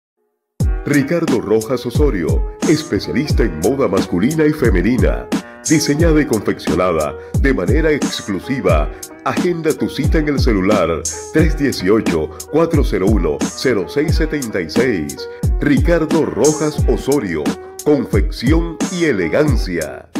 Ricardo Rojas Osorio, especialista en moda masculina y femenina, diseñada y confeccionada de manera exclusiva. Agenda tu cita en el celular tres uno ocho, cuatro cero uno, cero seis siete seis. Ricardo Rojas Osorio, confección y elegancia.